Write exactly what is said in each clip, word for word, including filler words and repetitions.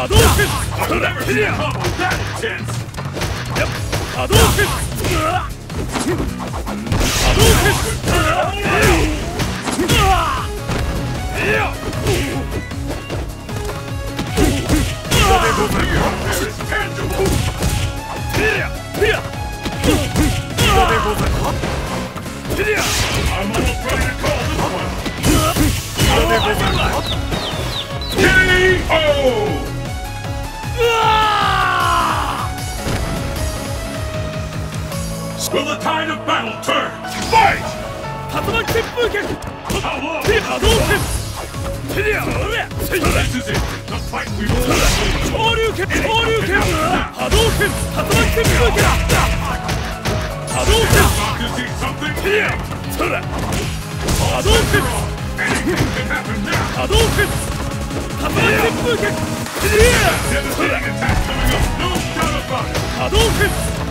波動拳。 I've never seen a combo that intense. 波動拳。波動拳。 There is tangible. I'm almost ready to call this one. K O! Will the tide of battle turn? Fight! 竜巻旋風拳。 How long? 波動拳。 This is it. The fight we will win. 昇竜拳。昇竜拳。波動拳。竜巻旋風拳。波動拳。 About to see something big. 波動拳。 Anything can happen now. 波動拳。竜巻旋風拳。 Devastating attack coming up. No doubt about it. 波動拳。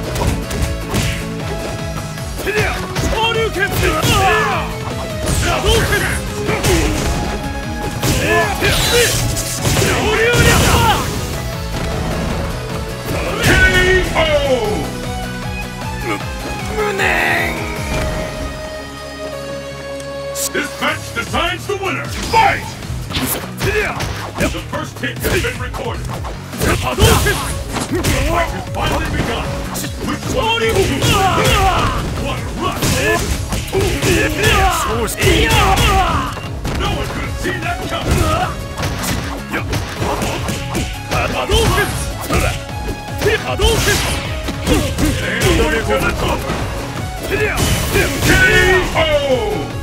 昇竜拳。波動拳。昇竜拳。 K O! 無念。 This match decides the winner. Fight! The first hit has been recorded. 波動拳。 The fight has finally begun. Which 昇 one 竜 will 拳。 you What a rush! No one could have seen that coming. 波動拳。波動拳。 It ain't over till it's over. K O!